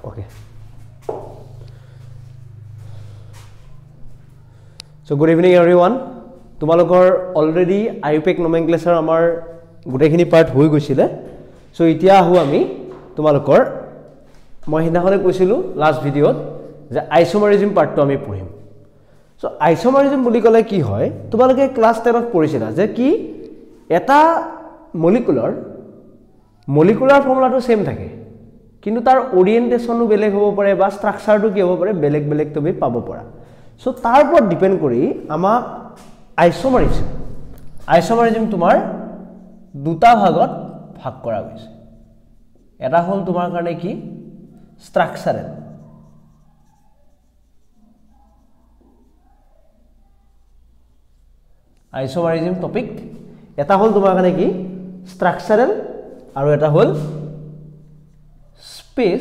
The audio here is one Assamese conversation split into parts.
Okay. So good evening everyone. তোমালোকৰ already IUPAC nomenclature আমাৰ গুটেখিনি পাৰ্ট হৈ গৈছিলে. So এতিয়া আহু আমি তোমালোকৰ মই হিনাখনে কৈছিলো লাষ্ট ভিডিওত যে আইসোমাৰিজম পাৰ্টটো আমি পঢ়িম. So আইসোমাৰিজম বুলি ক'লে কি হয় তোমালোকে ক্লাস 10 ত পঢ়িছিলা যে কি এটা মলিকুলাৰ ফৰ্মুলাটো সেম থাকে কিন্তু তাৰ ওৰিয়েন্টেশনও বেলেগ হ'ব পাৰে বা ষ্ট্ৰাকচাৰটো কি হ'ব পাৰে বেলেগ বেলেগ তুমি পাব পাৰা. সো তাৰ ওপৰত ডিপেন্ড কৰি আমাক আইসোমাৰিজম তোমাৰ দুটা ভাগত ভাগ কৰা হৈছে. এটা হল তোমাৰ কাৰণে কি ষ্ট্ৰাকচাৰেল আইসোমাৰিজম টপিক. এটা হল তোমাৰ কাৰণে কি ষ্ট্ৰাকচাৰেল আৰু এটা হল স্পেস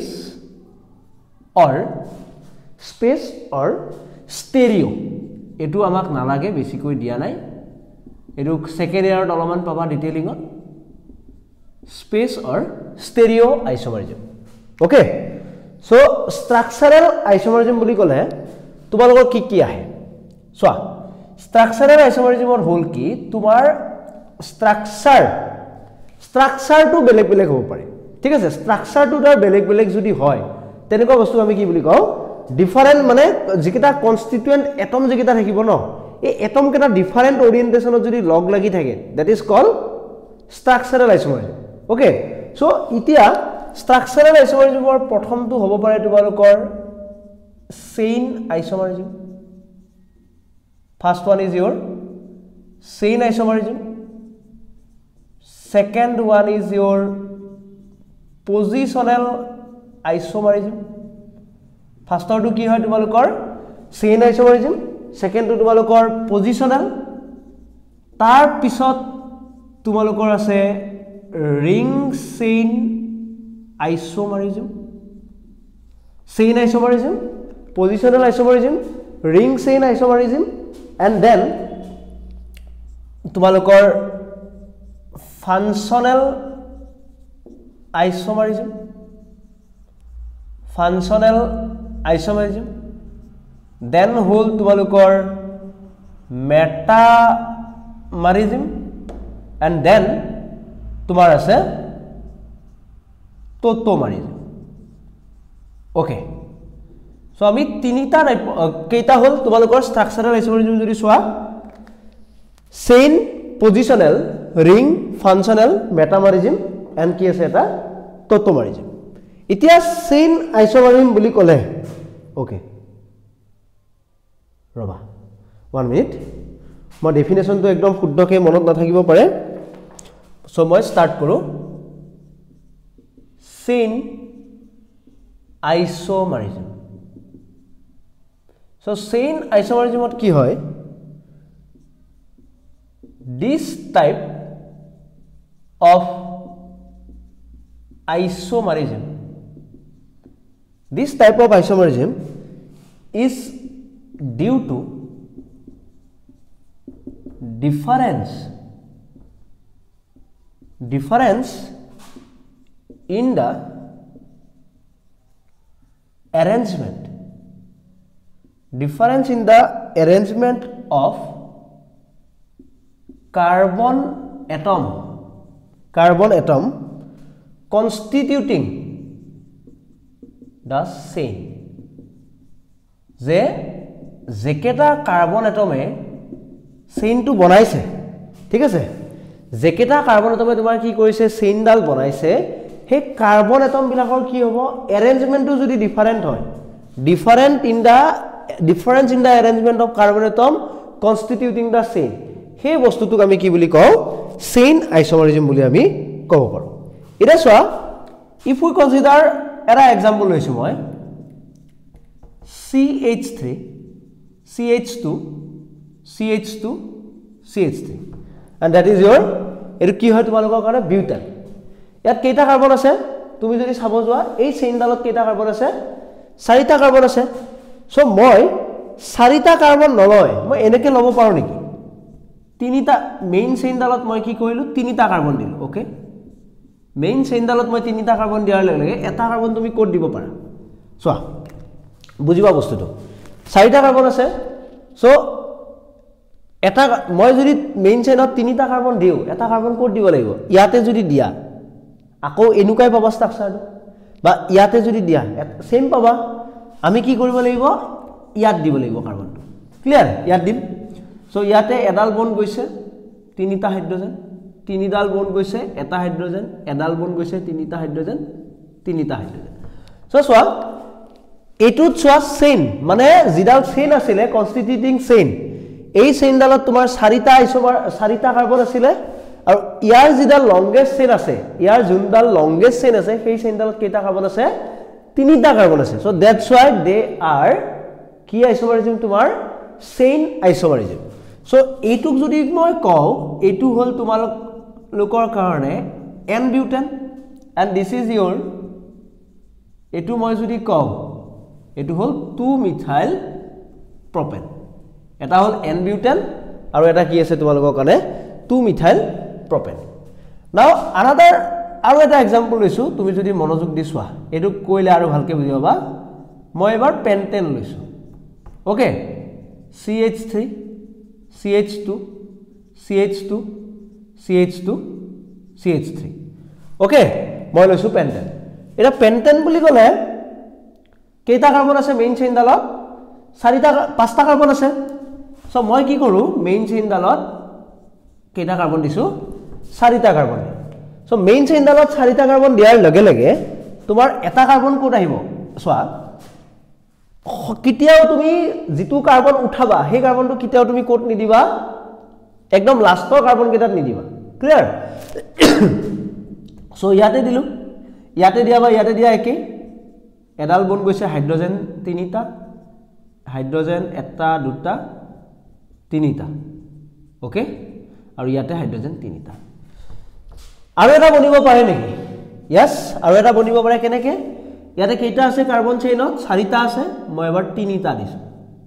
অর স্টেৰিও. এটো আমাক নালাগে বেছিকৈ দিয়া নাই. এটো সেকেন্ড ইয়াৰত অলপমান পাবা ডিটেইলিংত space or stereo isomerism. Okay so structural isomerism বুলি ক'লে তোমালোকৰ কি আহে চোৱা. ষ্ট্ৰাকচাৰেল আইসোমাৰিজমৰ হল কি তোমাৰ ষ্ট্ৰাকচাৰটো বেলেগ বেলেগ হ'ব পাৰে. ঠিক আছে ষ্ট্ৰাকচাৰটো তাৰ বেলেগ বেলেগ যদি হয় তেনেকুৱা বস্তু আমি কি বুলি কওঁ ডিফাৰেন্ট মানে যিকেইটা কনস্টিটুয়েন্ট এটম যিকেইটা থাকিব ন এই এটম কেইটা ডিফাৰেন্ট ওৰিয়েন্টেশনত যদি লগ লাগি থাকে that is call structural isomerism. Okay so এতিয়া ষ্ট্ৰাকচাৰেল আইসোমাৰিজমৰ প্ৰথমটো হ'ব পাৰে তোমালোকৰ chain isomerism. First one is your chain isomerism. Second one is your positional isomerism. ফাৰ্স্টৰটো কি হয় তোমালোকৰ চেইন আইসোমাৰিজম, সেকেন্ডটো তোমালোকৰ পজিশনাল. তাৰ পিছত তোমালোকৰ আছে ring chain isomerism, chain isomerism, positional isomerism, ring chain isomerism and then তোমালোকৰ ফাংশনাল আইসোমাৰিজম, দেন হল তোমালোকৰ মেটামাৰিজম এন্ড দেন তোমাৰ আছে টোটোমাৰিজম. ওকে সো আমি তিনিটা কেইটা হল তোমালোকৰ ষ্ট্ৰাকচাৰেল আইসোমাৰিজম যদি চোৱা chain, positional, ring, functional, metamerism and কি আছে এটা টোটোমাৰিজম. এতিয়া চেইন আইসোমাৰিজম বুলি ক'লে ওকে ৰবা 1 মিনিট মই ডেফিনেশনটো একদম শুদ্ধকৈ মনত নাথাকিব পাৰে. সো মই স্টাৰ্ট কৰো. Chain isomerism. সো চেইন আইসোমাৰিজমত কি হয় this type of isomerism is due to difference in the arrangement of carbon atom constituting the chain. যেকেটা কার্বন এটমে চেইনটো বনাইছে ঠিক আছে যেকেটা কার্বন এটমে তোমাৰ কি কৰিছে চেইনডাল বনাইছে হে কার্বন এটম বিলাকৰ কি হ'ব এৰেঞ্জমেন্টটো যদি ডিফাৰেন্ট হয় difference in the arrangement of carbon atom constituting the chain সেই বস্তুটোক আমি কি বুলি কওঁ চেইন আইসোমাৰিজম বুলি আমি ক'ব পাৰো. এটা চোৱা if we consider এটা এক্সাম্পল লৈছো মই CH3 CH2 CH2 CH3 and that is your এটো কি হয় তোমালোকৰ কাৰণে বিউটান. ইয়াত কেইটা কাৰ্বন আছে তুমি যদি চাব যোৱা এই চেইনডালত কেইটা কাৰ্বন আছে 4টা কাৰ্বন আছে. সো মই 4টা কাৰ্বন নলয় মই এনেকে লব পাৰো নেকি তিনিটা মেইন চেইনডালত মই কি কৰিলো তিনিটা কাৰ্বন দিলো. ওকে মেইন চেইনডালত মই তিনিটা কাৰ্বন দিয়াৰ লগে লগে এটা কাৰ্বন তুমি কোড দিব পাৰা চোৱা বুজিবা বস্তুটো চাৰিটা কাৰ্বন আছে সো এটা মই যদি মেইন চেইনত তিনিটা কাৰ্বন দিও এটা কাৰ্বন কোড দিব লাগিব ইয়াতে যদি দিয়া আকৌ এনুকাই পাবা স্ট্ৰাকচাৰটো বা ইয়াতে যদি দিয়া সেম পাবা আমি কি কৰিব লাগিব ইয়াত দিব লাগিব কাৰ্বনটো ক্লিয়াৰ ইয়াত দিম সো ইয়াতে এডাল বন্ড গৈছে তিনিটা হাইড্ৰোজেন তিনিডাল বন্ড গৈছে এটা হাইড্ৰোজেন এডাল বন্ড গৈছে তিনিটা হাইড্ৰোজেন তিনিটা হাইড্ৰোজেন সো চোৱা এটুত চোৱা চেইন মানে জিডাল চেইন আছিলে কনস্টিটিউটিং চেইন এই চেইনডালত তোমাৰ চাৰিটা আইসোমাৰ চাৰিটা কাৰ্বন আছিলে আৰু ইয়াৰ জিডাল লংগেষ্ট চেইন আছে ইয়াৰ যোনডাল লংগেষ্ট চেইন আছে সেই চেইনডালত কেইটা কাৰ্বন আছে তিনিটা কাৰ্বন আছে so that's why they are কি আইসোমাৰিজম তোমাৰ চেইন আইসোমাৰিজম সো এইটুক যদি মই কও এইটু হল তোমালোকৰ কাৰণে n butane and this is your এইটু মই যদি কও এইটু হল 2 মিথাইল প্ৰপেন এটা হল এন বিউটেন আৰু এটা কি আছে তোমালোকৰ কাৰণে 2 মিথাইল প্ৰপেন নাও আনাদাৰ আৰু এটা এক্সাম্পল লৈছো তুমি যদি মনোযোগ দি চোৱা এটো কইলে আৰু ভালকে বুজি পাবা মই এবাৰ পেন্টেন লৈছো okay CH3 CH2 CH2 CH2 CH3 okay মই লৈছো পেন্টেন এটা পেন্টেন বুলি কলে কেইটা কাৰ্বন আছে মেইন চেইন ডালত চাৰিটা পাঁচটা কাৰ্বন আছে সো মই কি কৰো মেইন চেইন ডালত কেইটা কাৰ্বন দিছো চাৰিটা কাৰ্বন সো মেইন চেইন ডালত চাৰিটা কাৰ্বন দিয়াৰ লগে লগে তোমাৰ এটা কাৰ্বন কোড আহিব সোৱা কিতিয়াও তুমি জিতু কাৰ্বন উঠাবা সেই কাৰ্বনটো কিতিয়াও তুমি কোড নিদিবা একদম লাষ্টৰ কাৰ্বন কেইটাত নিদিবা ক্লিয়াৰ সো ইয়াতে দিলু ইয়াতে দিয়া বা ইয়াতে দিয়া একে এডাল বন গৈছে হাইড্ৰোজেন তিনিটা হাইড্ৰোজেন এটা দুটা তিনিটা ওকে আৰু ইয়াতে হাইড্ৰোজেন তিনিটা আৰু এটা বনিব পাৰে নেকি यस আৰু এটা বনিব পাৰে কেনেকে ইয়াতে কেইটা আছে কাৰ্বন চেইনত চাৰিটা আছে মই এবাৰ তিনিটা দিছো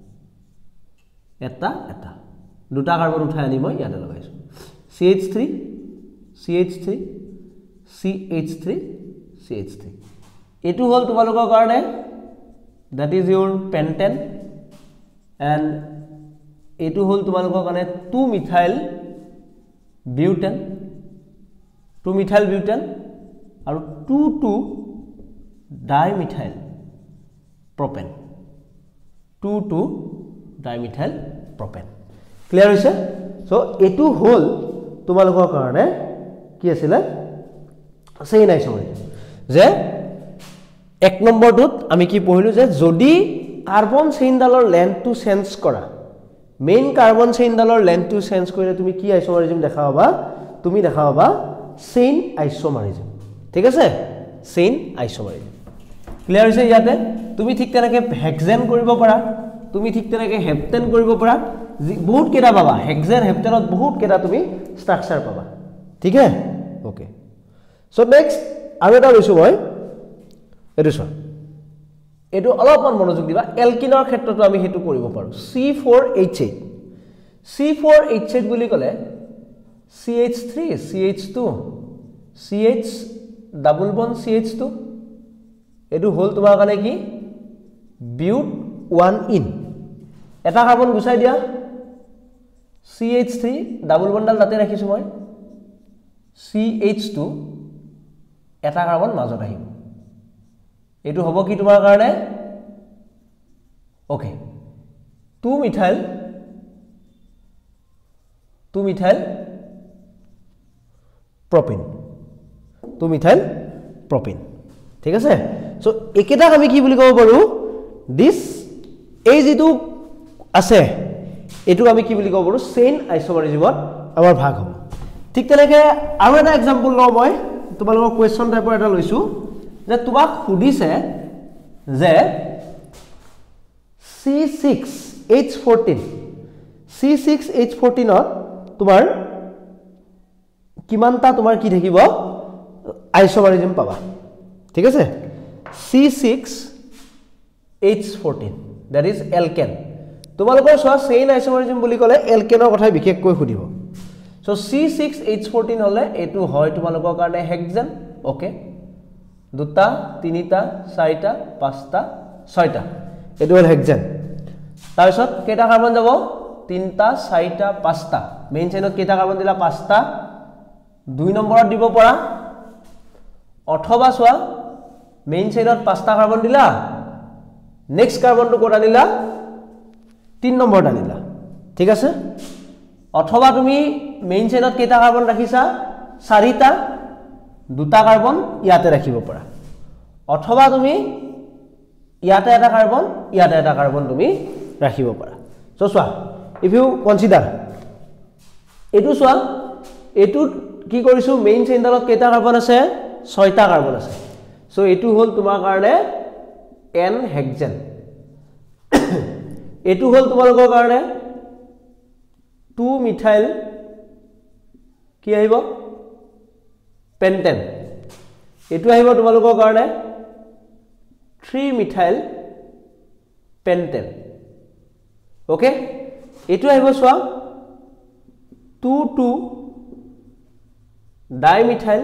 এটা এটা দুটা কাৰ্বন উঠাই আনি মই ইয়াতে লগাইছো CH3 CH3 CH3 CH3 এটু হল তোমালোকৰ কাৰণে that is your pentane and এটু হল তোমালোকৰ কাৰণে 2 মিথাইল বিউটেন 2 মিথাইল বিউটেন আৰু 2 dimethyl propane 2 dimethyl propane clear হৈছে সো এটু হল তোমালোকৰ কাৰণে কি আছিল সেই নাই সময় যে এক নম্বৰটোত আমি কি পঢ়িলো যে যদি কাৰ্বন চেইনডালৰ লেন্থটো চেঞ্জ কৰা মেইন কাৰ্বন চেইনডালৰ লেন্থটো চেঞ্জ কৰিলে তুমি কি আইসোমাৰিজম দেখাবা তুমি দেখাবা চেইন আইসোমাৰিজম ঠিক আছে চেইন আইসোমাৰিজম ক্লিয়াৰ হৈছে ইয়াতে তুমি ঠিক তেনেকে হেক্সেন কৰিব পাৰা তুমি ঠিক তেনেকে হেপ্টেন কৰিব পাৰা বহুত কেটা পাবা হেক্সেন হেপ্টেনত বহুত কেটা তুমি স্ট্ৰাকচাৰ পাবা ঠিক আছে ওকে সো নেক্সট আৰু এটা লৈছো মই এটো চোৱা এটো অলপমান মনোযোগ দিবা এলকিনৰ ক্ষেত্ৰটো আমি হেতু কৰিব পাৰো C4H8 C4H8 বুলি কলে CH3 CH2 CH double bond CH2 এটো হল তোমাৰ কাৰণে কি বিউট 1 ইন এটা কাৰ্বন গুছাই দিয়া CH3 ডাবল বন্ডাল তাতে ৰাখিছো মই CH2 এটা কাৰ্বন মাজত আহিব এটো হ'ব কি তোমাৰ কাৰণে okay 2 methyl propane 2 methyl propane ঠিক আছে সো একেটা আমি কি বুলি কব পাৰো দিস এই যেটো আছে এটো আমি কি বুলি কব পাৰো চেইন আইসোমাৰিজমত আমাৰ ভাগ হ'ব ঠিক তেনেকে আৰু এটা एग्जांपल লও মই তোমালোকৰ কোৱেশ্চন টাইপৰ এটা লৈছো যে তোমাক খুদিছে যে C6H14 ত তোমাৰ কিমানটা তোমাৰ কি থাকিব আইসোমাৰিজম পাবা ঠিক আছে C6H14 that is alkane তোমালোকৰ সোৱা চেইন আইসোমাৰিজম বুলি কলে এলকেনৰ কথা বিশেষ কৈ খুদিব সো C6H14 হলে এটো হয় তোমালোকৰ কাৰণে হেক্সেন ওকে দুটা তিনিটা চাৰিটা পাঁচটা ছয়টা এটো হল হেক্সেন তাৰপিছত কেটা কাৰ্বন যাব তিনটা চাৰিটা পাঁচটা মেইন চেইনত কেটা কাৰ্বন দিলা পাঁচটা 2 নম্বৰত দিব পৰা অথবা সোৱা মেইন চেইনত পাঁচটা কাৰ্বন দিলা নেক্সট কাৰ্বনটো কোড আনিলা 3 নম্বৰত আনিলা ঠিক আছে অথবা তুমি মেইন চেইনত কেটা কাৰ্বন ৰাখিছা চাৰিটা দুটা কাৰ্বন ইয়াতে ৰাখিব পৰা অথবা তুমি ইয়াতে এটা কাৰ্বন তুমি ৰাখিব পৰা সো সোৱা if you consider এটু সোৱা এটু কি কৰিছো মেইন চেইনডালত কেটা কাৰ্বন আছে 6টা কাৰ্বন আছে সো এটু হল তোমাৰ কাৰণে n হেক্সেন এটু হল তোমালোকৰ কাৰণে 2 মিথাইল কি আহিব পেন্টেন এটু আহিব তোমালোকৰ কাৰণে 3 মিথাইল পেন্টেন ওকে এটু আহিব সোৱা 2 ডাইমিথাইল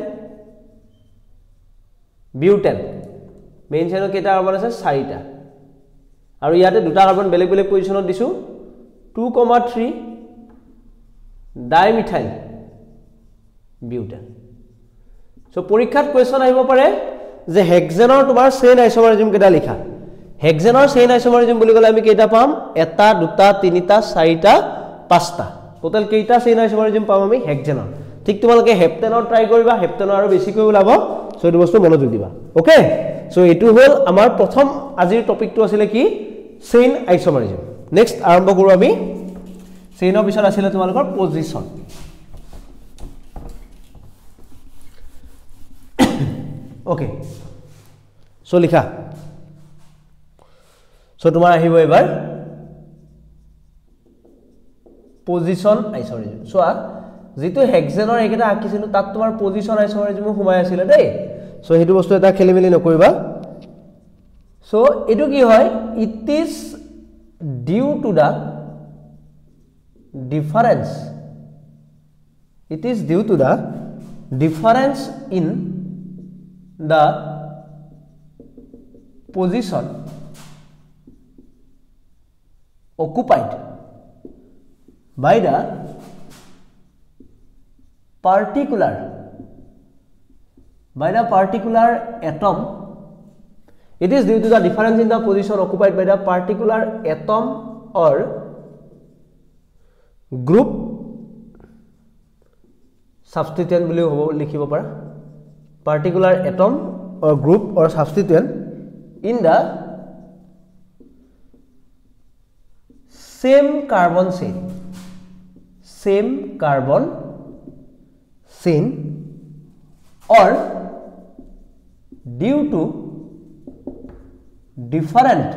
বিউটেন মেইন চেইনত কেটা কাৰ্বন আছে 4টা আৰু ইয়াতে দুটা কাৰ্বন বেলেগ বেলেগ পজিশনত দিছো 2,3 ডাইমিথাইল বিউটেন সো পৰীক্ষাত কোৱেশ্চন আহিব পাৰে যে হেক্সেনৰ তোমাৰ চেইন আইসোমাৰিজম কেটা লিখা হেক্সেনৰ চেইন আইসোমাৰিজম বুলি কলে আমি কেটা পাম এটা দুটা তিনিটা চাৰিটা পাঁচটা টোটাল কেটা চেইন আইসোমাৰিজম পাম আমি হেক্সেনৰ ঠিক তোমালোকে হেপ্টেনৰ ট্ৰাই কৰিবা হেপ্টেনৰ আৰু বেছিকৈ ওলাব সো এটো বস্তু মনোযোগ দিবা ওকে সো এটো হল আমাৰ প্ৰথম আজিৰ টপিকটো আছিল কি চেইন আইসোমাৰিজম নেক্সট আৰম্ভ কৰো আমি চেইনৰ পিছত আছিল তোমালোকৰ পজিশন ওকে সো লিখা সো তোমাৰ আহিব এবাৰ পজিশন আইসোমাৰিজম সোৱা যেটো হেক্সেনৰ একেটা আকিছিলো তাত তোমাৰ পজিশন আইসোমাৰিজম হুমাই আছিল দেই সো হেতু বস্তু এটা খেলিমেলি নকৰিবা সো এটো কি হয় it is due to the difference it is due to the difference in the position occupied by the particular atom it is due to the difference in the position occupied by the particular atom or group substituent বুলি হ'ব লিখিব পাৰা particular atom or group or substituent in the same carbon chain or due to different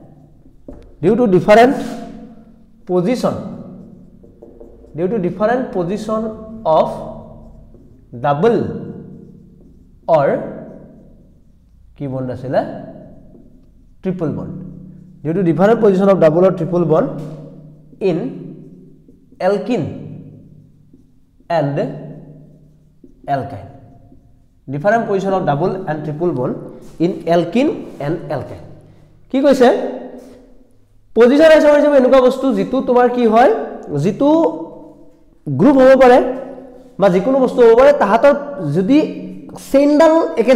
position of double or কি বন্ড আছিল triple bond due to different position of double or triple bond in alkene and alkyne different position of double and triple bond in alkene and alkyne কি কৈছে পজিশন আইসোমাৰিজম এনেকুৱা বস্তু যেটো তোমাৰ কি হয় যেটো গ্ৰুপ হ'ব পাৰে বা যিকোনো বস্তু হ'ব পাৰে তাহাতৰ যদি চেইনডাল একে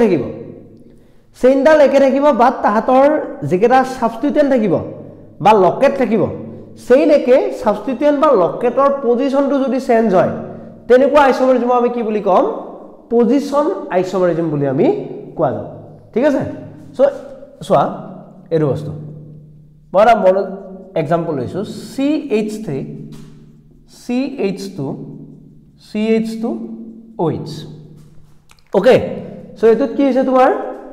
থাকিব বা তাহাতৰ যেকেটা সাবস্টিটিউয়েন্ট থাকিব বা লকেট থাকিব সেই লেকে সাবস্টিটিউয়েন্ট বা লকেটৰ পজিশনটো যদি চেঞ্জ হয় তেনেকুৱা আইসোমাৰিজম আমি কি বুলি কম পজিশন আইসোমাৰিজম বুলি আমি কোৱা যাও ঠিক আছে সো সোৱা এটো বস্তু বৰা মন एग्जांपल লৈছো CH3CH2OH ओके सो এটুত কি হৈছে তোমাৰ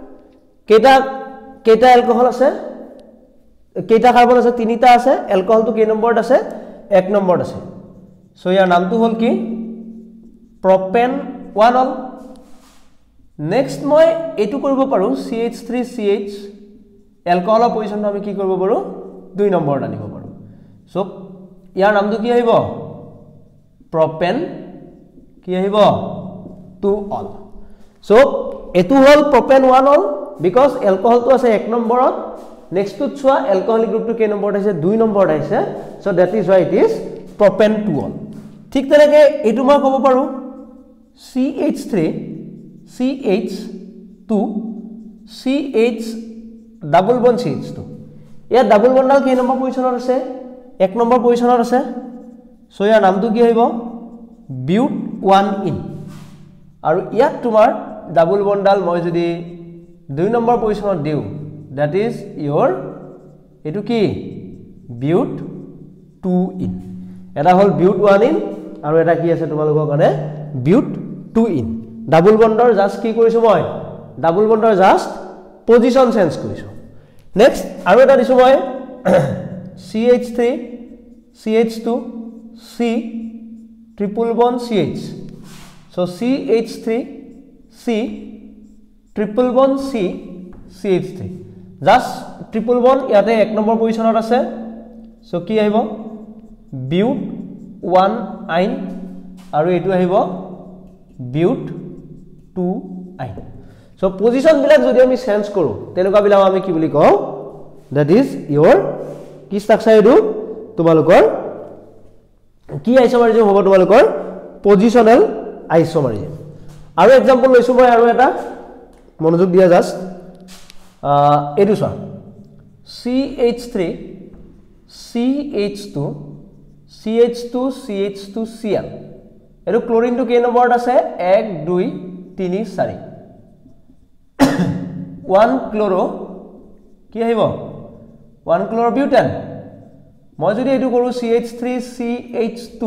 কেটা এলকোহল আছে কেটা কাৰ্বন আছে তিনিটা আছে এলকোহলটো কে নম্বৰত আছে 1 নম্বৰত আছে সো ইয়াৰ নামটো হল কি প্ৰপেন 1 অল নেক্সট মই এটু কৰিব পাৰো CH3CH এলকোহলৰ পজিশনটো আমি কি কৰিব পাৰো 2 নম্বৰত আনিব পাৰো সো ইয়াৰ নামটো কি আহিব প্ৰপেন কি আহিব 2 অল সো এটো হল প্ৰপেন 1 হল বিকজ এলকহলটো আছে 1 নম্বৰত নেক্সট টু চোৱা এলকহলিক গ্ৰুপটো কে নম্বৰত আছে 2 নম্বৰত আছে so that is why it is propane 2 হল ঠিক তেনেকৈ এটো মই ক'ব পাৰো CH3 CH2 CH double bond CH2 ইয়া ডাবল বন্ডাল কি নম্বৰ পজিশনত আছে 1 নম্বৰ পজিশনত আছে সো ইয়াৰ নামটো কি হইব বিউট 1 ইন আৰু ইয়াত তোমাৰ ডাবল বন্ডাল মই যদি 2 নম্বৰ পজিশনত দিও that is your এটো কি বিউট 2 ইন এটা হল বিউট 1 ইন আৰু এটা কি আছে তোমালোকৰ কাৰণে বিউট 2 ইন ডাবল বন্ডৰ জাস্ট কি কৰিছো মই ডাবল বন্ডৰ জাস্ট পজিশন চেঞ্জ কৰিছো নেক্সট আৰু এটা দিছো মই CH3 CH2 C triple bond CH so CH3 C triple bond C CH3 just triple bond ইয়াতে 1 নম্বৰ পজিশনত আছে so কি আহিব বিউট 1 আইন আৰু এটো আহিব বিউট 2 আইন so position বিলাক যদি আমি চেঞ্জ কৰো তেনেকুৱা বিলাক আমি কি বুলি কও that is your কি স্ট্ৰাকচাৰ এটো তোমালোকৰ কি আইসোমাৰিজম হ'ব তোমালোকৰ পজিশনাল আইসোমাৰিজম আৰু एग्जांपल লৈছো মই আৰু এটা মনোযোগ দিয়া জাস্ট এটো চোৱা CH3 CH2 CH2 CH2 Cl এটো ক্লোৰিনটো কে নম্বৰত আছে 1 2 3 4 1 ক্লোৰো কি আহিব 1 ক্লোৰো বিউটেন মই যদি এটো কৰো CH3 CH2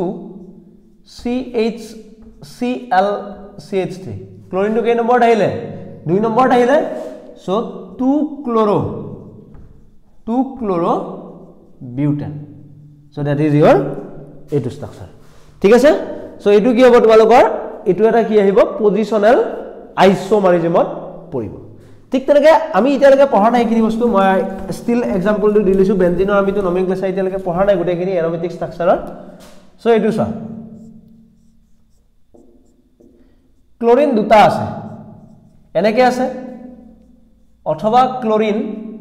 CHCl CH3 ক্লোৰিনটো কে নম্বৰত আহিলে 2 নম্বৰত আহিলে so 2 chloro butane so that is your এটো স্ট্রাকচার ঠিক আছে সো এটো কি হ'ব তোমালোকৰ এটো এটা কি আহিব পজিশনাল আইসোমাৰিজমত পৰিব ঠিক তেনেকৈ আমি ইতিয়ালৈকে পঢ়া নাই কিনি বস্তু মই ষ্টিল एग्जांपल দি দিলিছো বেনজিনৰ আমিটো নমেনক্লেচাৰ ইতিয়ালৈকে পঢ়া নাই গুটেখিনি এৰোমেটিক স্ট্ৰাকচাৰৰ সো এটো চা ক্লোৰিন দুটা আছে এনেকে আছে অথবা ক্লোৰিন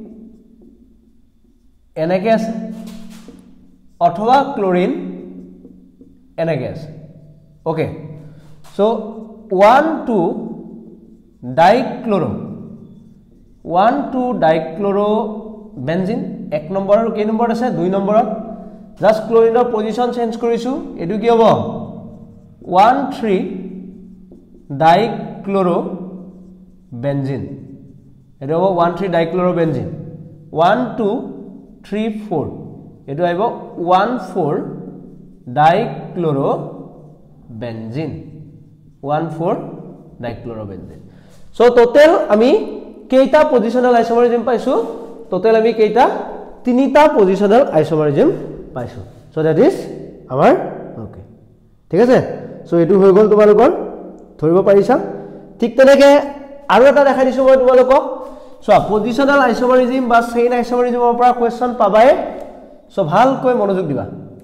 এনেকে আছে অথবা ক্লোৰিন এনেকে আছে okay so 1 2 dichloro 1 2 dichloro benzene 1 number আৰু কে নম্বৰ আছে 2 নম্বৰত জাস্ট ক্লোৰিনৰ পজিশন চেঞ্জ কৰিছো এটো কি হ'ব 1 3 ডাইক্লোৰো বেনজিন এটো হ'ব 1 3 ডাইক্লোৰো বেনজিন 1 2 3 4 এটো আহিব 1 4 dichloro benzene 1 4 dichloro benzene so total আমি কেইটা পজিশনাল আইসোমারিজম পাইছো টোটাল আমি কেইটা তিনিটা পজিশনাল আইসোমারিজম পাইছো সো দ্যাট ইজ আমাৰ ওকে ঠিক আছে সো এটো হৈ গল তোমালোকৰ ধৰিব পাৰিছা ঠিক তেনেকৈ আৰু এটা দেখাই দিছো মই তোমালোকক সো পজিশনাল আইসোমারিজম বা চেইন আইসোমারিজমৰ পৰা কোৱেশ্চন পাবাই সো ভালকৈ মনোযোগ দিবা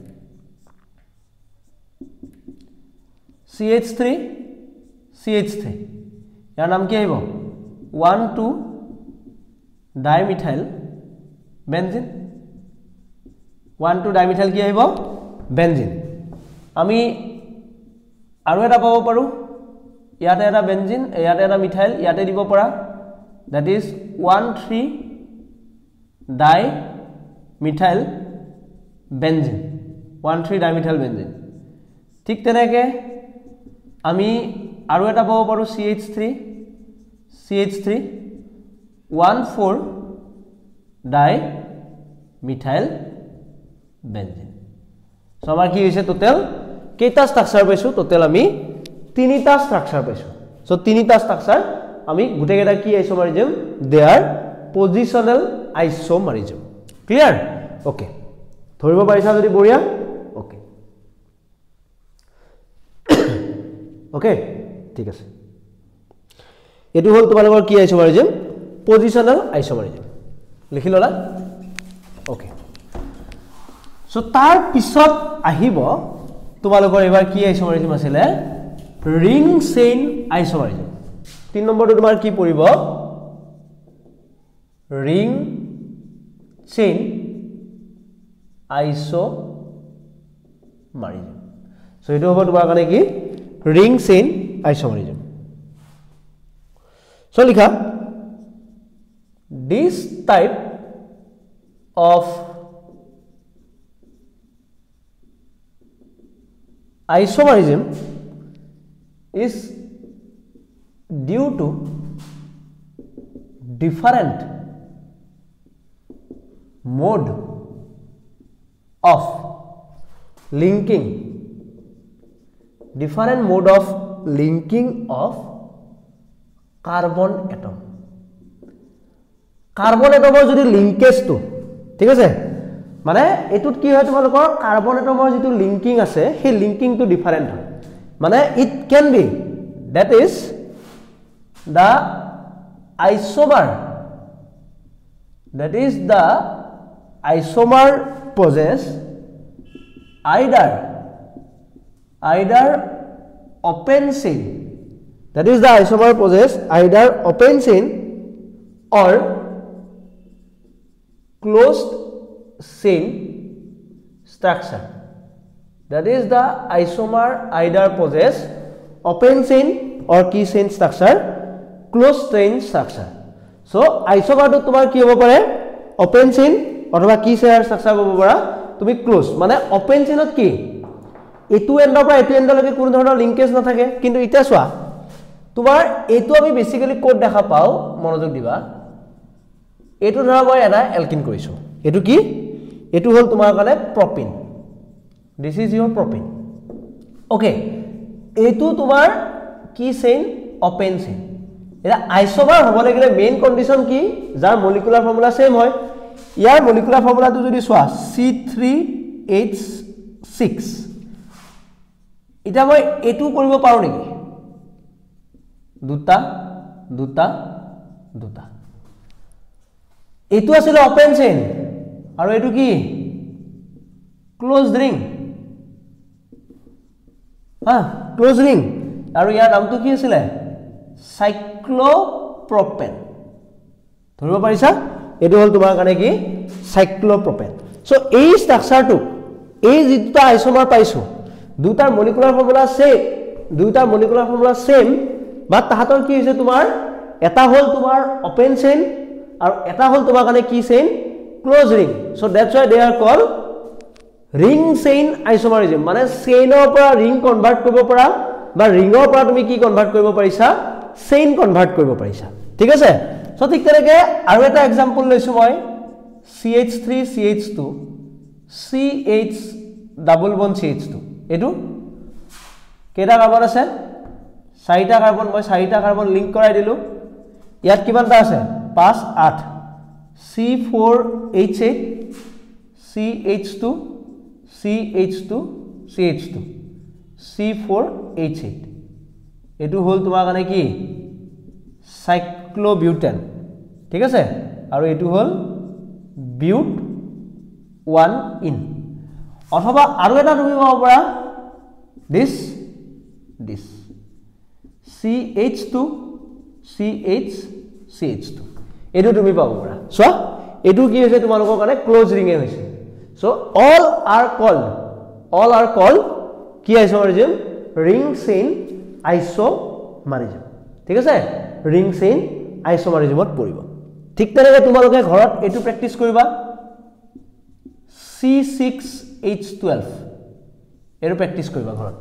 CH3 CH3 ইয়াৰ নাম কি আহিব 1 2 ডাইমিথাইল বেনজিন 1 2 ডাইমিথাইল কি আহিব বেনজিন আমি আৰু এটা পাব পাৰো ইয়াতে এটা বেনজিন ইয়াতে এটা মিথাইল ইয়াতে দিব পৰা that is 1 3 dimethyl benzene 1 3 dimethyl benzene ঠিক তেনেকে আমি আৰু এটা পাব পাৰো CH3 1 4 ডাইমিথাইল বেনজিন সো আমাৰ কি হৈছে টোটাল কেইটা স্ট্রাকচার পাইছো টোটাল আমি তিনিটা স্ট্রাকচার পাইছো সো তিনিটা স্ট্রাকচার আমি গুটেকেটা কি isomerism they are positional isomerism clear okay ধৰিব পাৰিছা যদি বঢ়িয়া ওকে ওকে ঠিক আছে এটো হল তোমালোকৰ কি আইসোমারিজম পজিশনাল আইসোমারিজম লিখি ললা ওকে সো তাৰ পিছত আহিব তোমালোকৰ এবাৰ কি আইসোমারিজম আছিল ৰিং চেইন আইসোমারিজম 3 নম্বৰটো তোমাৰ কি পৰিব ring chain isomerism so এটো হ'ব তোমাৰ কাৰণে কি ring chain isomerism so লিখা this type of isomerism is due to different mode of linking of carbon atom যদি লিংকেজ তো ঠিক আছে মানে এটুত কি হয় তোমালোকৰ কাৰ্বন এটমৰ যেটো লিংকিং আছে হে লিংকিং টু ডিফাৰেন্ট হয় মানে it can be that is the isomer possess either open chain or closed chain structure that is the isomer either possess open chain or key chain structure closed chain structure so isomer to tomar ki hobo pare open chain অথবা key chain structure hobo para তুমি close মানে open chain ত কি এটু এন্ডৰ পৰা এটু এন্ডলৈকে কোনো ধৰণৰ লিংকেজ নাথাকে কিন্তু ইটা সোৱা তোমাৰ এটু আমি বেসিক্যালি কোড দেখা পাও মনোযোগ দিবা এটু ধৰা মই এটা এলকিন কৰিছো এটু কি এটু হল তোমাৰ কাৰণে প্ৰপিন this is your propane okay এটু তোমাৰ কি চেইন ওপেন চেইন এটা আইসোমার হ'ব লাগিলে মেইন কন্ডিশন কি যাৰ মলিকুলাৰ ফৰ্মুলা সেম হয় ইয়াৰ মলিকুলাৰ ফৰ্মুলাটো যদি সোৱা C3H6 এটা মই এটু কৰিব পাৰো নেকি দুটা এটু আছিল ওপেন চেইন আৰু এটু কি ক্লোজড ৰিং ক্লোজ ৰিং আৰু ইয়াৰ নামটো কি আছিল সাইক্লোপ্ৰপেন ধৰিব পাৰিছা এটো হল তোমাৰ কাৰণে কি সাইক্লোপ্ৰপেন সো এই স্ট্ৰাকচাৰটো এই যেটা আইসোমাৰ পাইছো দুটাৰ মলিকুলাৰ ফৰ্মুলা সেম বা তাহাতৰ কি হৈছে তোমাৰ এটা হল তোমাৰ ওপেন চেইন আৰু এটা হল তোমাৰ কাৰণে কি chain close ring so that's why they are called ring chain isomerism মানে চেইনৰ পৰা ৰিং কনভাৰ্ট কৰিব পৰা বা ৰিঙৰ পৰা তুমি কি কনভাৰ্ট কৰিব পাৰিছা চেইন কনভাৰ্ট কৰিব পাৰিছা ঠিক আছে সো ঠিক তেনেকে আৰু এটা एग्जांपल লৈছো মই CH3 CH2 CH double bond CH2 এটো কেটা কাৰ্বন আছে চাৰিটা কাৰ্বন মই চাৰিটা কাৰ্বন লিংক কৰাই দিলো ইয়াত কিমানটা আছে 5 8 C4H8 CH2 CH2 CH2 C4H8 এটো হল তোমাৰ কাৰণে কি সাইক্লোবিউটেন ঠিক আছে আৰু এটো হল বিউট 1 ইন অথবা আৰু এটা তুমি পাব পাৰা this CH2 CH2 এটো তুমি পাব পাৰা সো এটো কি হৈছে তোমালোকৰ কাৰণে ক্লোজ ৰিং এ হৈছে so all are called কি isomerism ring chain isomerism ঠিক আছে ring chain isomerism ত পৰিব ঠিক তেনেকৈ তোমালোকে ঘৰত এটো প্ৰেক্টিস কৰিবা C6H12 এটো প্ৰেক্টিস কৰিবা ঘৰত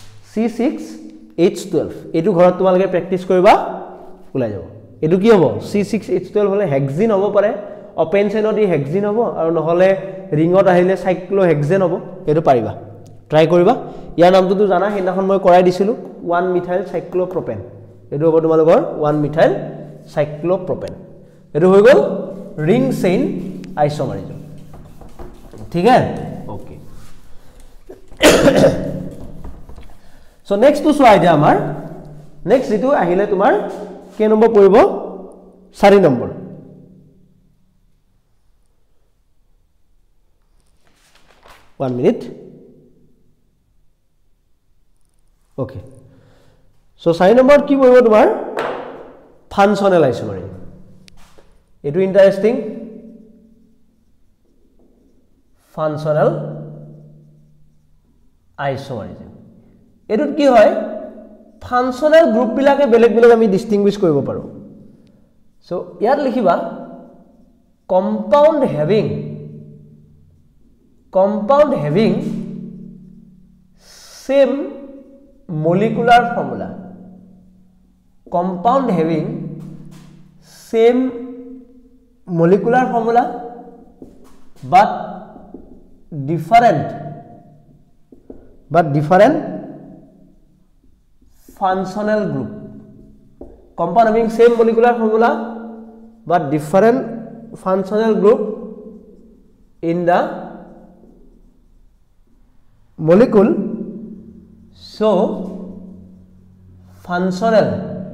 C6H12 এটো ঘৰত তোমালোকে প্ৰেক্টিস কৰিবা ওলাই যাব এটো কি হ'ব C6H12 হলে হেক্সিন হ'ব পাৰে ওপেন চেইনত হেক্সিন হ'ব আৰু নহলে ৰিঙত আহিলে সাইক্লোহেক্সেন হ'ব এটো পাৰিবা ট্রাই কৰিবা ইয়াৰ নামটো জানা হেনাখন মই কৰাই দিছিলো 1 মিথাইল সাইক্লোপ্ৰপেন এটো হ'ব তোমালোকৰ 1 মিথাইল সাইক্লোপ্ৰপেন এটো হৈ গল ring chain isomerism ঠিক আছে ওকে সো নেক্সট টু সোৱা এতিয়া আমাৰ নেক্সট যেটো আহিলে তোমাৰ কে নম্বৰ পৰিব 4 number One minute. Okay. So, 4 number কি বহিব তোমাৰ ফাংচনেল আইসোমাৰিজম এটো ইন্টারেস্টিং ফাংচনেল আইসোমাৰিজম এটোত কি হয় ফাংচনেল গ্ৰুপ বিলাকে বেলেগ বেলেগ আমি ডিস্টিংগুইশ কৰিব পাৰো সো ইয়াত লিখিবা compound having same molecular formula compound having same molecular formula but different functional group compound having same molecular formula but different functional group in the molecule so functional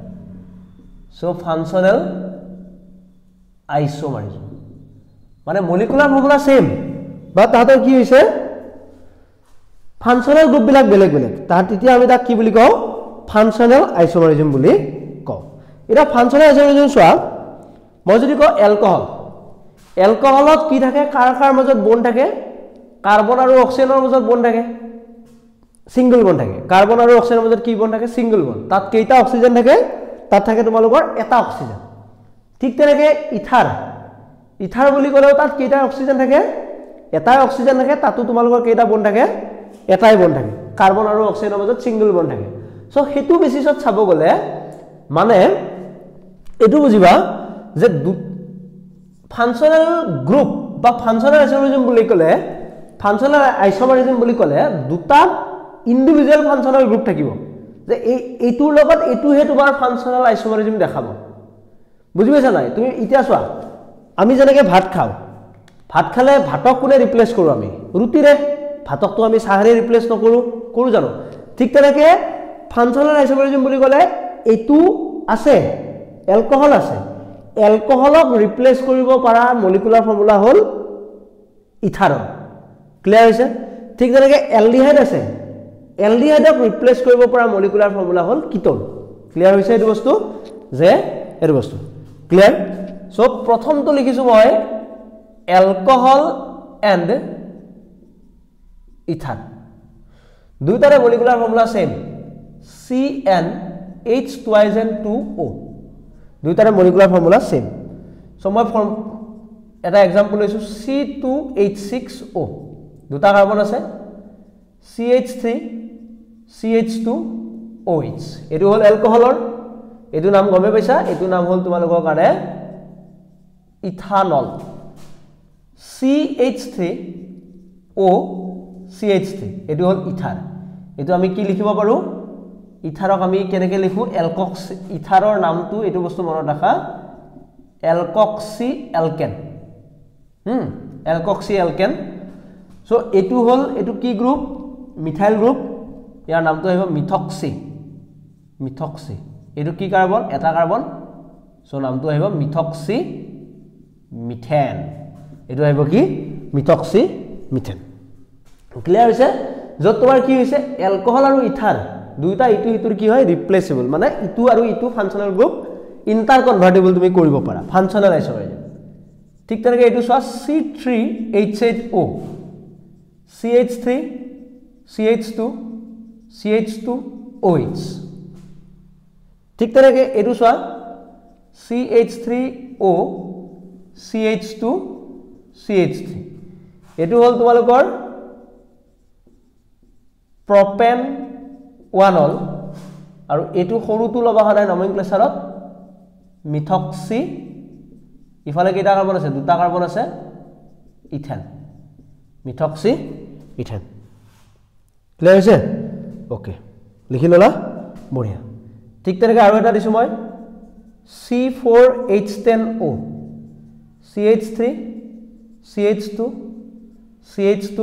isomerism মানে molecular formula same but তাহাতৰ কি হৈছে functional group বিলাক বেলেগ বেলেগ তাহাত তেতিয়া আমি তাক কি বুলি কও functional isomerism বুলি কও এটা functional isomerism চোৱা মই যদি কও এলকহলত কি থাকে কাৰ মাজত বন্ড থাকে কাৰ্বন আৰু অক্সিজেনৰ মাজত বন্ড থাকে সিঙ্গল বন্ড থাকে কাৰ্বন আৰু অক্সিজেনৰ মাজত কি বন্ড থাকে সিঙ্গল বন্ড তাত কেইটা অক্সিজেন থাকে তাত থাকে তোমালোকৰ এটা অক্সিজেন ঠিক তেনেকে ইথাৰ বুলি ক'লেও তাত কেইটা অক্সিজেন থাকে এটাই অক্সিজেন থাকে তাতো তোমালোকৰ কেইটা বন্ড থাকে এটাই বন্ড থাকে কাৰ্বন আৰু অক্সিজেনৰ মাজত সিঙ্গল বন্ড থাকে সো হেতু বেসিছত চাব গলে মানে এটু বুজিবা যে ফাংশনাল গ্ৰুপ বা ফাংশনাল আইসোমাৰিজম বুলি ক'লে দুটা ইন্ডিভিজুয়াল ফাংশনাল গ্ৰুপ থাকিব যে এইটোৰ লগত এইটোহে তোমাৰ ফাংশনাল আইসোমাৰিজম দেখাব বুজি পাইছা নাই তুমি ইতিয়া চোৱা আমি যেনেকে ভাত খালে ভাতক কোনে ৰিপ্লেস কৰো আমি ৰুটিৰে ভাতকটো আমি চাহৰে ৰিপ্লেস নকৰো জানো ঠিক তেনেকে ফাংশনাল আইসোমাৰিজম বুলি ক'লে এইটো আছে এলকহল আছে এলকহলক ৰিপ্লেস কৰিব পৰা মলিকুলাৰ ফৰ্মুলা হল ইথাৰল ক্লিয়াৰ হৈছে ঠিক তেনেকে এলডিহাইড আছে এলডিহাইডক ৰিপ্লেস কৰিব পৰা মলিকুলাৰ ফৰ্মুলা হল কিটোন ক্লিয়াৰ হৈছে এই বস্তু যে এই বস্তু ক্লিয়াৰ সো প্ৰথমটো লিখিছো মই এলকহল এন্ড ইথান দুইটাৰে মলিকুলাৰ ফৰ্মুলা সেম CnH2n2O দুইটাৰে মলিকুলাৰ ফৰ্মুলা সেম সো মই এটা এক্সাম্পল লৈছো C2H6O দুটা কাৰ্বন আছে CH3 CH2OH এটো হল এলকহলৰ এটো নাম গমে পাইছা এটো নাম হল তোমালোকৰ কাৰণে ইথানল CH3O CH3 এটো হল ইথাৰ এটো আমি কি লিখিব পাৰো ইথাৰক আমি কেনেকে লিখো এলকক্স ইথাৰৰ নামটো এটো বস্তু মনত ৰাখা এলকক্সি এলকেন এলকক্সি এলকেন সো এটো হল এটো কি গ্ৰুপ মিথাইল গ্ৰুপ ইয়াৰ নামটো আহিব মিথক্সি এটো কি কাৰ্বন এটা কাৰ্বন সো নামটো আহিব মিথক্সি মিথেন এটো আহিব কি মিথক্সি মিথেন ক্লিয়াৰ হৈছে যত তোমাৰ কি হৈছে এলকহল আৰু ইথাৰ দুইটা ইটো হিতুৰ কি হয় ৰিপ্লেসেবল মানে ইটো আৰু ইটো ফাংশনাল গ্ৰুপ ইন্টাৰ কনভাৰ্টেবল তুমি কৰিব পাৰা ফাংশনাল আইসোমাৰিজম ঠিক তেনেকে এটো চোৱা C3H8O CH3 CH2 CH2OH ঠিক তেনেকে এটো চোৱা CH3O CH2 CH3 এটো হল তোমালোকৰ প্ৰপেন 1 হল আৰু এটো সৰুটো লবা হদাই নমেনক্লেচাৰত মিথক্সি ইফালে কেইটা কাৰ্বন আছে দুটা কাৰ্বন আছে ইথেন মিথক্সি ইথেন ক্লিয়াৰ হৈছে ওকে লিখি ললা বঢ়িয়া ঠিক তেনেকে আৰু এটা দিছো মই C4H10O CH3 CH2 CH2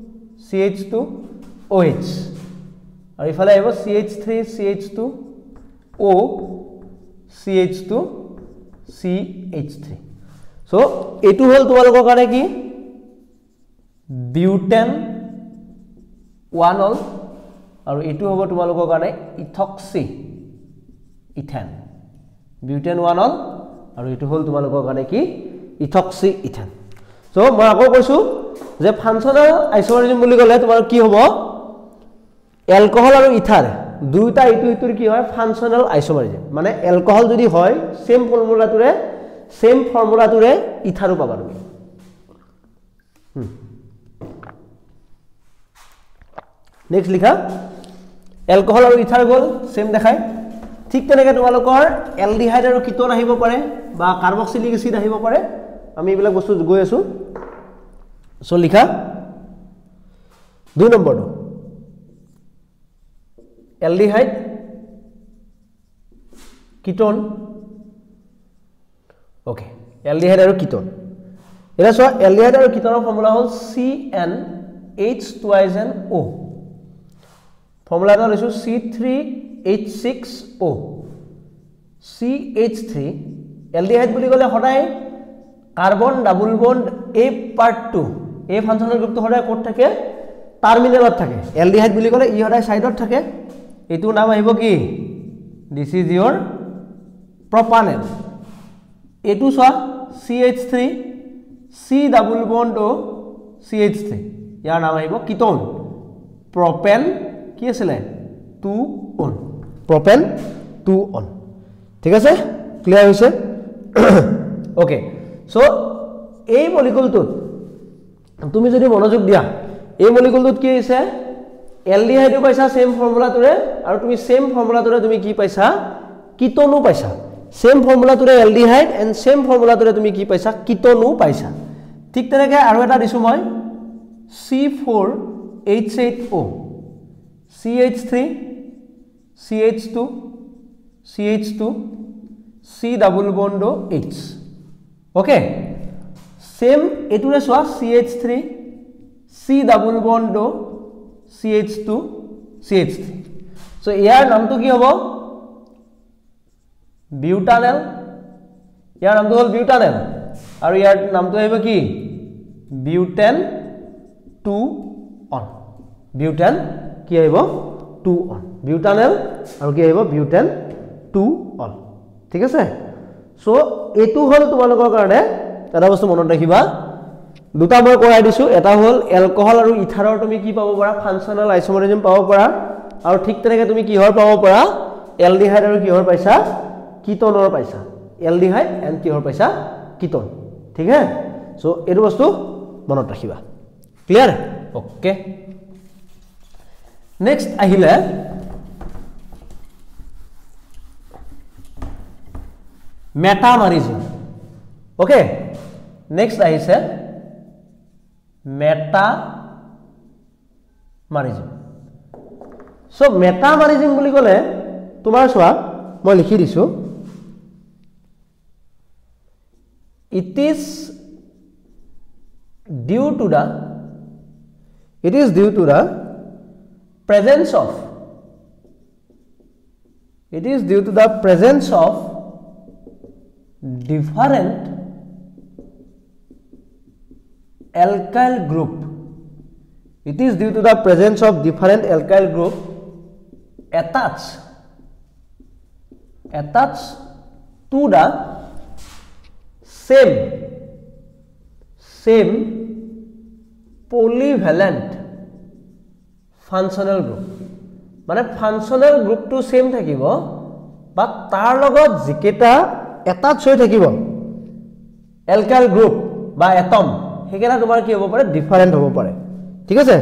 CH2OH আৰু ইফালে আহিব CH3 CH2O CH2 CH3 so এটো হল তোমালোকৰ কাৰণে কি বিউটেন 1 হল আৰু এটো হ'ব তোমালোকৰ কাৰণে ইথক্সি ইথেন বিউটেন 1 অল আৰু এটো হল তোমালোকৰ কাৰণে কি ইথক্সি ইথেন সো মই আকৌ কৈছো যে ফাংশনাল আইসোমাৰিজম বুলি ক'লে তোমাৰ কি হ'ব এলকহল আৰু ইথাৰ দুইটা ইটো ইটোৰ কি হয় ফাংশনাল আইসোমাৰিজম মানে এলকহল যদি হয় সেম ফৰ্মুলাটোৰে ইথাৰো পাবা তুমি নেক্সট লিখা এলকহল আৰু ইথাৰ গল সেম দেখায় ঠিক তেনেকৈ তোমালোকৰ এলডিহাইড আৰু কিটোন আহিব পাৰে বা কাৰ্বক্সিলিক এসিড আহিব পাৰে আমি এইবিলাক বস্তু গৈ আছো সো লিখা 2 নম্বৰটো এলডিহাইড কিটোন ওকে এলডিহাইড আৰু কিটোন এটা সো এলডিহাইড আৰু কিটোনৰ ফৰ্মুলা হল CnH2NO ফৰ্মুলাটা লৈছো C3H6O CH3 এলডিহাইড বুলি ক'লে সদায় carbon double bond A part 2 এই ফাংশনাল গ্ৰুপটো সদায় ক'ত থাকে টাৰ্মিনেলত থাকে এলডিহাইড বুলি ক'লে ই সদায় সাইডত থাকে এটো নাম আহিব কি দিস ইজ ইওর প্ৰপানেল এটো সা CH3 C double bond O CH3 ইয়াৰ নাম আহিব কিটোন প্ৰপেন কি আছিল 2 অন প্ৰপেন 2 অন ঠিক আছে ক্লিয়াৰ হৈছে ওকে সো এই মলিকুলটো তুমি যদি মনোযোগ দিয়া এই মলিকুলটোত কি হৈছে এলডিহাইডো পাইছা সেম ফৰ্মুলাটোৰে আৰু তুমি সেম ফৰ্মুলাটোৰে তুমি কি পাইছা কিটোনো পাইছা সেম ফৰ্মুলাটোৰে এলডিহাইড এন্ড সেম ফৰ্মুলাটোৰে তুমি কি পাইছা কিটোনো পাইছা ঠিক তেনেকৈ আৰু এটা দিছো মই C4H8O CH3 CH2 CH2 C double bond H okay same এটুরে সোয়া CH3 C double bond CH2 CH3 so ইয়াৰ নামটো কি হ'ব বিউটানেল ইয়াৰ নামটো হল বিউটানেল আৰু ইয়াৰ নামটো আহিব কি বিউটেন 2 অন বিউটেন কি আহিব 2 অন বিউটানেল আৰু কি আহিব বিউটেন 2 অন ঠিক আছে সো এটো হল তোমালোকৰ কাৰণে এটা বস্তু মনত ৰাখিবা দুটা মই কৰাই দিছো এটা হল এলকহল আৰু ইথাৰৰ তুমি কি পাব পাৰা ফাংশনাল আইসোমাৰিজম পাব পাৰা আৰু ঠিক তেনেকৈ তুমি কিহৰ পাব পাৰা এলডিহাইড আৰু কিহৰ পাইছা কিটোনৰ পাইছা এলডিহাইড এন্ড কিহৰ পাইছা কিটোন ঠিক আছে সো এটো বস্তু মনত ৰাখিবা ক্লিয়াৰ ওকে নেক্সট আহিলে মেটামাৰিজম ওকে নেক্সট আহিছে মেটামাৰিজম সো মেটামাৰিজম বুলি ক'লে তোমাৰ চোৱা মই লিখি দিছো it is due to the presence of different alkyl group attached to the same polyvalent functional group মানে functional group to same থাকিব but তাৰ লগত জিকেটা attach হৈ থাকিব alkyl group বা atom হেকেনা তোমাৰ কি হ'ব পাৰে ডিফাৰেন্ট হ'ব পাৰে ঠিক আছে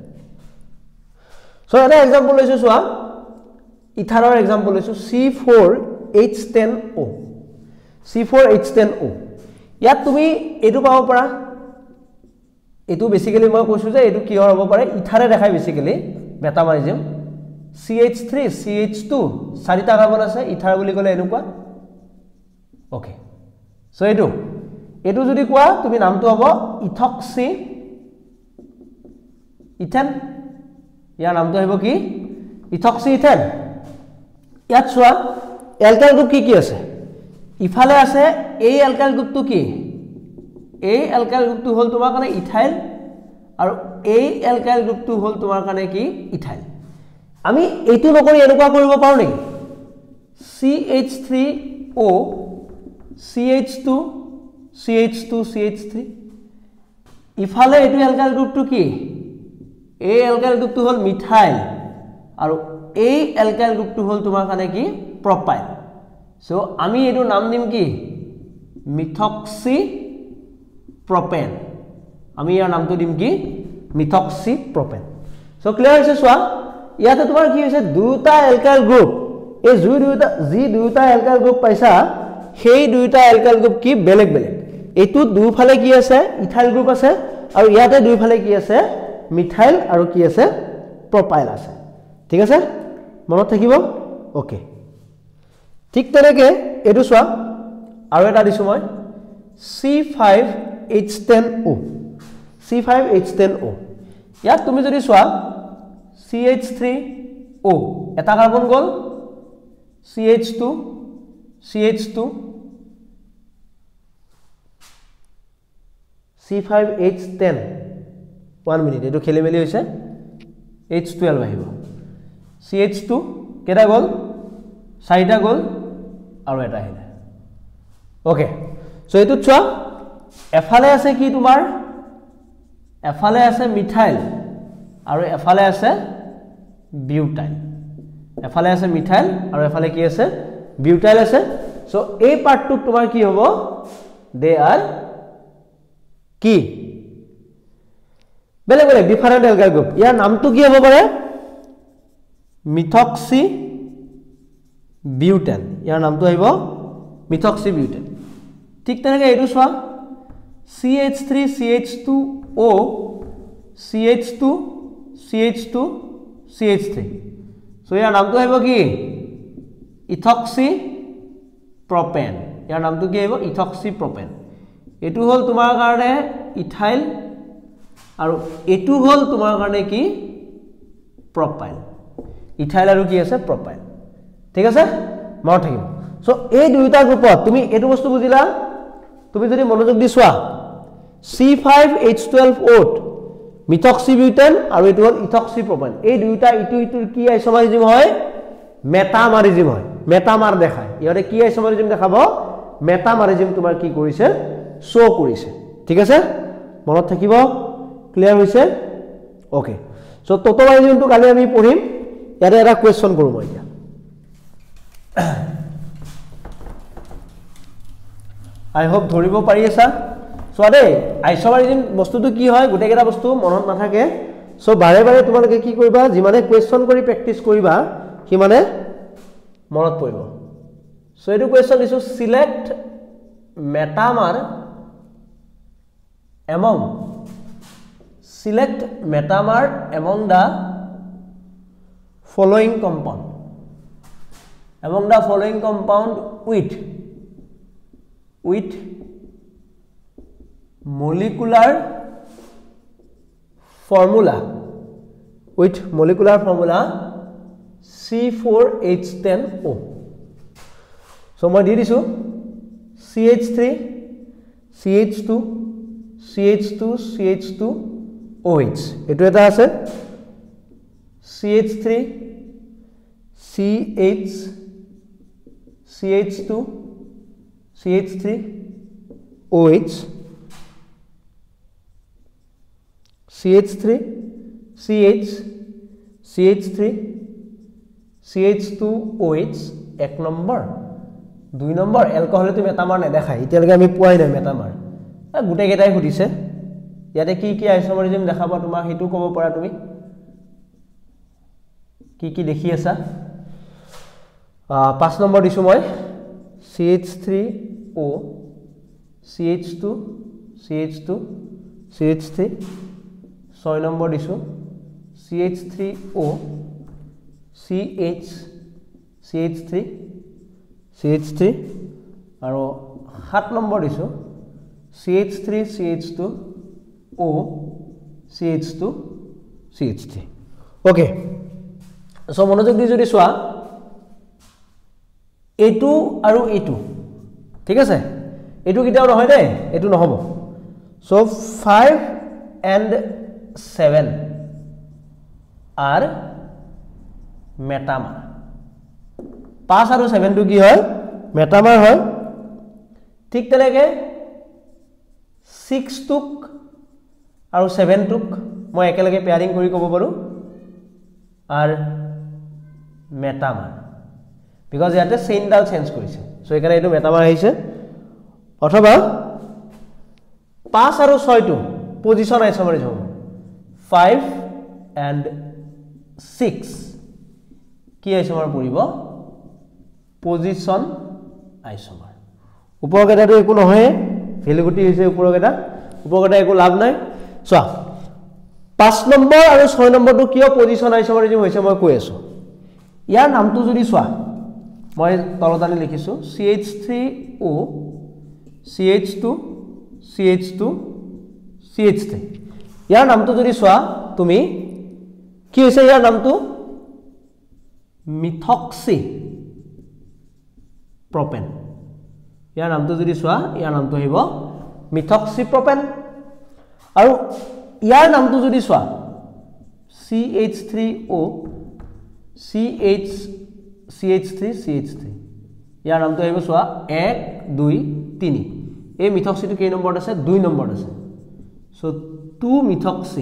সো এটা एग्जांपल লৈছো চোৱা ইথাৰৰ एग्जांपल লৈছো C4H10O C4H10O ইয়াত তুমি এটো পাব পাৰা এটো বেসিক্যালি মই কৈছো যে এটো কি হ'ব পাৰে ইথাৰে দেখাই বেসিক্যালি মেটামাৰিজম CH3 CH2 চাৰিটা কাৰ্বন আছে ইথাৰ বুলি ক'লে এনেকুৱা ওকে সো এটো যদি কোৱা তুমি নামটো হ'ব ইথক্সি ইথেন ইয়াৰ নামটো আহিব কি ইথক্সি ইথেন ইয়াত চোৱা এলকাইল গ্ৰুপ কি আছে ইফালে আছে এই এলকাইল গ্ৰুপটো কি এই এলকাইল গ্ৰুপটো হল তোমাৰ কাৰণে ইথাইল আৰু এই এলকাইল গ্ৰুপটো হল তোমাৰ কাৰণে কি ইথাইল আমি এইটো নকৰি এনেকুৱা কৰিব পাৰো নেকি CH3 O CH2 CH2 CH3 ইফালে এটো অ্যালকাইল গ্রুপটো কি এই অ্যালকাইল গ্রুপটো হল মিথাইল আৰু এই অ্যালকাইল গ্রুপটো হল তোমাৰ কানে কি প্রপাইল সো আমি এটো নাম দিম কি মিথক্সি প্রপেন আমি ইয়াৰ নামটো দিম কি মিথক্সি প্রপেন সো ক্লিয়ার হৈছে সোৱা ইয়াতে তোমাৰ কি হৈছে দুটা অ্যালকাইল গ্রুপ এই দুটা অ্যালকাইল গ্রুপ পাইছা সেই দুটা অ্যালকাইল গ্রুপ কি বেলেগ বেলেগ এটু দুফালে কি আছে ইথাইল গ্রুপ আছে আৰু ইয়াতে দুইফালে কি আছে মিথাইল আৰু কি আছে প্রপাইল আছে ঠিক আছে মনত থাকিব ওকে ঠিক তেনেকে এটু সোৱা আৰু এটা দিছো মই C5H10O C5H10O ইয়াত তুমি যদি সোৱা CH3O এটা কার্বন গল CH2 CH2 C5H10 1 minute এটো খেলি মেলি হৈছে H12 আহিব CH2 কেটা গল চাৰিটা গল আৰু এটা আহিলে ওকে সো এটো চোৱা এফালে আছে কি তোমাৰ এফালে আছে মিথাইল আৰু এফালে আছে বিউটাইল এফালে আছে মিথাইল আৰু এফালে কি আছে বিউটাইল আছে সো এই পার্টটো তোমাৰ কি হ'ব দে আর কি বেলেগ বেলেগ ডিফারেন্ট অ্যালকাইল গ্রুপ ইয়াৰ নামটো কি হ'ব পাৰে মিথক্সি বিউটেন ইয়াৰ নামটো আহিব মিথক্সি বিউটেন ঠিক তেনেকে এইটো সোৱা CH3 CH2O CH2 CH2 CH3 so ইয়াৰ নামটো আহিব কি ইথক্সি প্রপেন ইয়াৰ নামটো কি আহিব ইথক্সি প্রপেন এটু হল তোমাৰ কাৰণে ইথাইল আৰু এটু হল তোমাৰ কাৰণে কি প্রপাইল ইথাইল আৰু কি আছে প্রপাইল ঠিক আছে মনত থাকিব সো এই দুইটা গ্রুপত তুমি এটু বস্তু বুজিলা তুমি যদি মনোযোগ দি সোৱা C5H12O মিথক্সি বিউটেন আৰু এটু হল ইথক্সি প্রপাইল এই দুইটা ইটু কি আইসোমারিজম হয় মেটামারিজম হয় মেটামার দেখায় ইয়াতে কি আইসোমারিজম দেখাব মেটামারিজম তোমাৰ কি কৰিছে শো কৰিছে ঠিক আছে মনত থাকিব ক্লিয়ার হৈছে ওকে সো টোটোমারিজমটো কালি আমি পঢ়িম ইয়াতে এটা কোৱেশ্চন কৰো মই এতিয়া আই হোপ ধৰিব পাৰি আছা সোৱা দেই আইসোমারিজম বস্তুটো কি হয় গুটেকেটা বস্তু মনত নাথাকে সো বাৰে বাৰে তোমালোকে কি কৰিবা যিমানে কোৱেশ্চন কৰি প্ৰেক্টিস কৰিবা কি মানে মনত পৰিব সো এটো কোৱেশ্চন দিছো select metamer among the following compound with molecular formula C4H10O so মই দি দিছো CH3 CH2 CH2 CH2 OH এটো এটা আছে CH3 CH CH2 CH3 OH CH3 CH CH3 CH2 OH এক নম্বৰ দুই নম্বৰ এলকহল তুমি মেটামাৰ নেদেখাই এতিয়ালৈকে আমি পোৱাই নাই মেটামাৰ গুটে কেটাই খুদিছে ইয়াতে কি কি আইসোমারিজম দেখাবা তোমাক হেতু কব পাৰা তুমি কি দেখি আছা 5 নম্বৰ দিছো মই CH3O CH2 CH2 CH3 6 number দিছো CH3O CH CH3 CH3 আৰু 7 নম্বৰ দিছো CH3 CH2 O CH2 CH3 okay so মনোযোগ দি যদি সোৱা এটু আৰু এটু ঠিক আছে এটু কিটাও নহয় দে এটু নহব সো 5 and 7 are মেটামাৰ 5 আৰু 7 টু কি হয় মেটামাৰ হয় ঠিক তেনেকৈ 6 টুক আৰু 7 টুক মই একেলগে পেয়াৰিং কৰি ক'ব পাৰোঁ আৰু মেটামাৰ বিকজ ইয়াতে চেইনডাল চেঞ্জ কৰিছে সো এখানে এইটো মেটামাৰ আহিছে অথবা 5 আৰু 6 টো পজিশন আইসোমাৰিজম 5 and 6 কি আইসোমাৰ পৰিব পজিশন আইসোমাৰ উপৰকেটাটো একো নহয় ভেলুগুটি হৈছে উপৰকেটা একো লাভ নাই চোৱা 5 নম্বৰ আৰু 6 নম্বৰটো কিয় পজিশন আইসোমাৰিজম হৈছে মই কৈ আছো ইয়াৰ নামটো যদি চোৱা মই তলতানি লিখিছো CH3O CH2 CH2 CH3 ইয়াৰ নামটো যদি চোৱা তুমি কি হৈছে ইয়াৰ নামটো মিথক্সি প্ৰপেন ইয়াৰ নামটো যদি চোৱা ইয়াৰ নামটো আহিব মিথক্সি প্ৰপেন আৰু ইয়াৰ নামটো যদি চোৱা CH3O CH3 ইয়াৰ নামটো আহিব চোৱা 1 2 3 এই মিথক্সিটো কেই নম্বৰত আছে 2 নম্বৰত আছে সো 2 মিথক্সি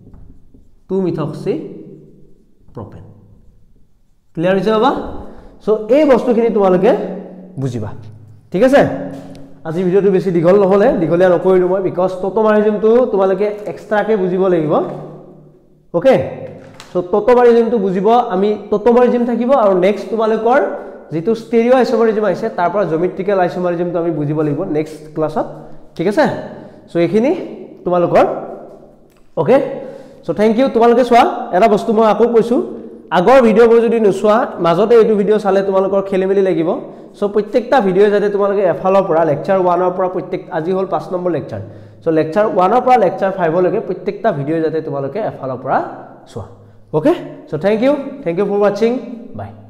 প্ৰপেন ক্লিয়াৰ হৈছে বাবা সো এই বস্তুখিনি তোমালোকে বুজিবা ঠিক আছে আজি ভিডিওটো বেছি দীঘল নহলে দীঘলীয়া নকৰিলো মই বিকজ টটোমাৰিজমটো তোমালোকে এক্সট্ৰাকে বুজিব লাগিব ওকে সো টটোমাৰিজমটো বুজিব আমি টটোমাৰিজম থাকিব আৰু নেক্সট তোমালোকৰ যেটো স্টেৰিও আইসোমাৰিজম আছে তাৰ পৰা জিওমেট্ৰিকেল আইসোমাৰিজমটো আমি বুজিব লাগিব নেক্সট ক্লাছত ঠিক আছে সো এখিনি তোমালোকৰ ওকে সো থ্যাংক ইউ তোমালোকে চোৱা এটা বস্তু মই আকৌ কৈছো আগৰ ভিডিওবোৰ যদি নোচোৱা মাজতে এইটো ভিডিও চালে তোমালোকৰ খেলিমেলি লাগিব সো প্ৰত্যেকটা ভিডিও যাতে তোমালোকে এফালৰ পৰা লেকচাৰ 1 ৰ পৰা প্ৰত্যেক আজি হল 5 নম্বৰ লেকচাৰ সো লেকচাৰ 1 ৰ পৰা লেকচাৰ 5 লৈকে প্ৰত্যেকটা ভিডিও যাতে তোমালোকে এফালৰ পৰা চোৱা okay so thank you for watching by